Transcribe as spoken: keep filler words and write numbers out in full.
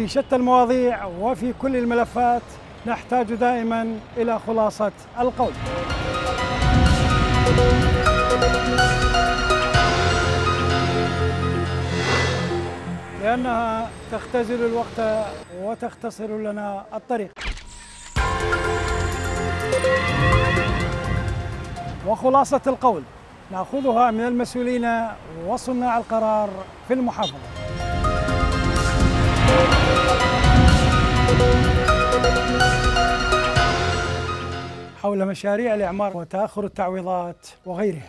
في شتى المواضيع وفي كل الملفات نحتاج دائما إلى خلاصة القول، لأنها تختزل الوقت وتختصر لنا الطريق. وخلاصة القول نأخذها من المسؤولين وصناع القرار في المحافظة حول مشاريع الإعمار وتأخر التعويضات وغيرها.